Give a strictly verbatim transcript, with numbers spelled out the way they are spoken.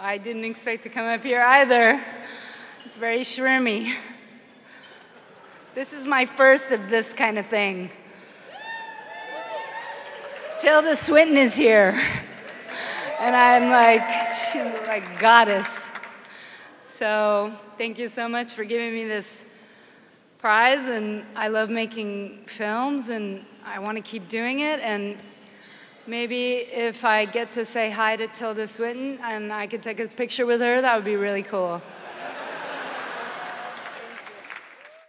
I didn't expect to come up here either. It's very shrimmy. This is my first of this kind of thing. Tilda Swinton is here. And I'm like, she's like goddess. So thank you so much for giving me this prize. And I love making films, and I want to keep doing it. And maybe if I get to say hi to Tilda Swinton and I could take a picture with her, that would be really cool.